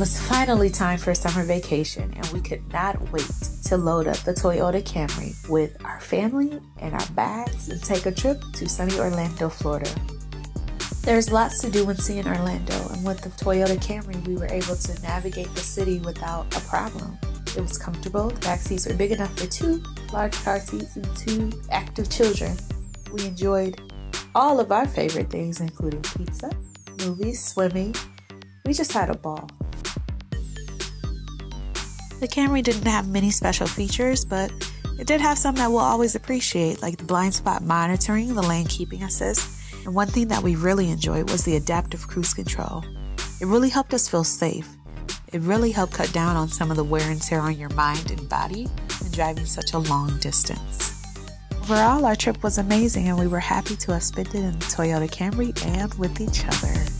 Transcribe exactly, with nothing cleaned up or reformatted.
was finally time for summer vacation, and we could not wait to load up the Toyota Camry with our family and our bags and take a trip to sunny Orlando, Florida. There's lots to do when seeing Orlando, and with the Toyota Camry, we were able to navigate the city without a problem. It was comfortable, the back seats were big enough for two large car seats and two active children. We enjoyed all of our favorite things, including pizza, movies, swimming. We just had a ball. The Camry didn't have many special features, but it did have some that we'll always appreciate, like the blind spot monitoring, the lane keeping assist, and one thing that we really enjoyed was the adaptive cruise control. It really helped us feel safe. It really helped cut down on some of the wear and tear on your mind and body when driving such a long distance. Overall, our trip was amazing, and we were happy to have spent it in the Toyota Camry and with each other.